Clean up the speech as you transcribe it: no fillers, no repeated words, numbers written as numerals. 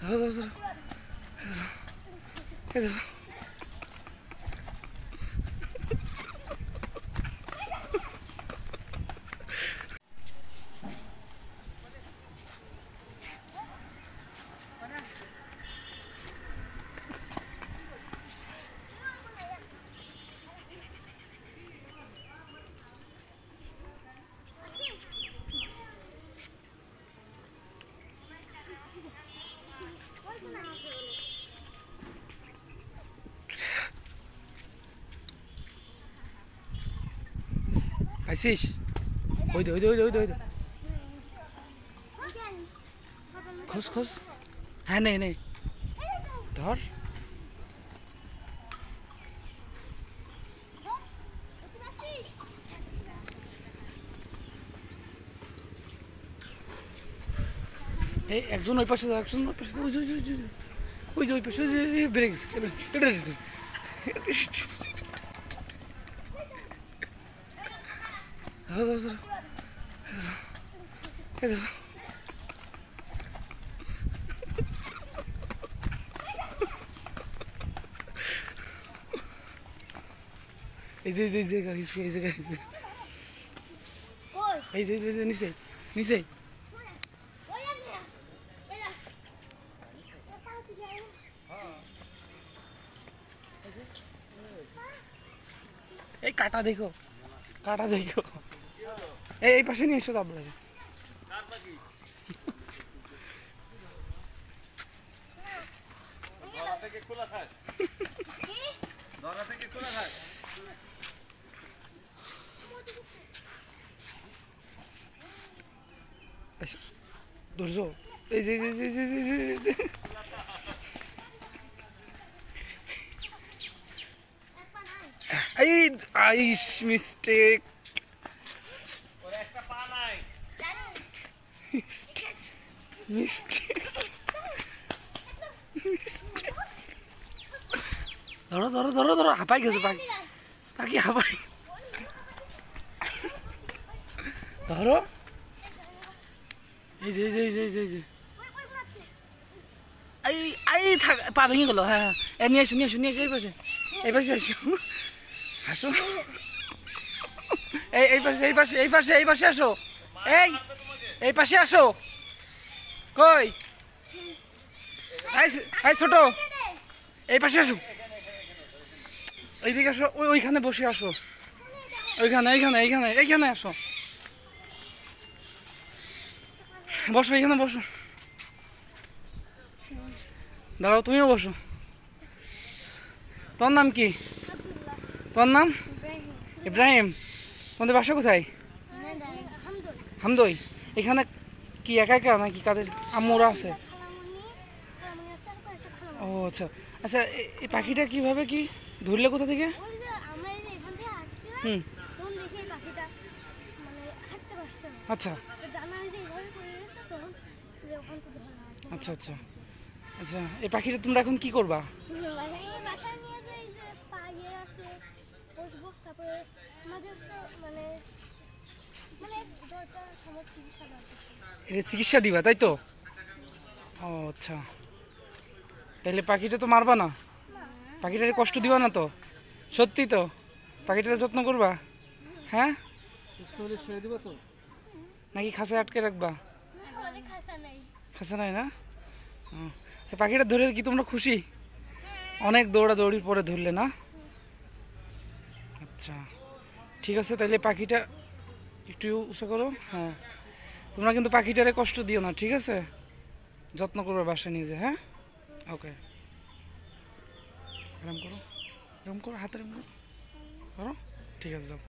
ধরো ধরো ধরো এই ধরো পাইছিস? ওই দে ওই দে ওই দে ওই দে ওই দে খোঁজ খোঁজ হ্যাঁ নে নে ধর এই একজন ওই পাশে একজন ওই পাশে ওই যে ওই যে ওই যে ওই পাশে বেড়ে গেছে ধরো ধরো ধরো এই ধরো এই যে এই যে এই যে এই যে এই যে এই যে নিচে নিচে এই কাটা দেখো কাটা দেখো এই পাশে নিয়ে এসো তো আপনাকে ধরছো এই যে এই আইস মিস্টেক মিস্টেক ধরো ধরো ধরো ধরো হাঁপাই গেছে পাখি পাখি হাঁপাই ধরো এই যে এই যে এই যে এই যে এই এই থাক পা ভেঙে গেল হ্যাঁ হ্যাঁ এ নিয়ে আসো নিয়ে আসো নিয়ে আসো এই পাশে আসো আসো এই পাশে এই পাশে এই পাশে এই পাশে আসো এই পাশে আসো কই এই ছোট এই পাশে আসো এইদিকে আসো ওইখানে বসে আসো ওইখানে এইখানে এইখানে এইখানে আসো বসো এইখানে বসো দাঁড়াও তুমিও বসো তোর নাম কি তোর নাম ইব্রাহিম তোমাদের বাসা কোথায় হামদই এখানে কি একা একা নাকি কাদের আম্মুরা আছে ও আচ্ছা আচ্ছা এই পাখিটা কিভাবে কি ধরলে কোথা থেকে হুম আচ্ছা আচ্ছা আচ্ছা আচ্ছা এই পাখিটা তোমরা এখন কি করবা এটা চিকিৎসা দিবা তাই তো ও আচ্ছা তাহলে পাখিটা তো মারবা না পাখিটার কষ্ট দিবা না তো সত্যি তো পাখিটার যত্ন করবা হ্যাঁ সুস্থ হলে ছেড়ে দিবা তো নাকি খাঁচায় আটকে রাখবা খাঁচা নাই না আচ্ছা পাখিটা ধরে কি তোমরা খুশি অনেক দৌড়াদৌড়ির পরে ধরলে না আচ্ছা ঠিক আছে তাহলে পাখিটা একটু উঁচু করো হ্যাঁ তোমরা কিন্তু পাখিটারে কষ্ট দিও না ঠিক আছে যত্ন করবে বাসায় নিজে হ্যাঁ ওকে এরম করো হাতে এরম করো ঠিক আছে যাও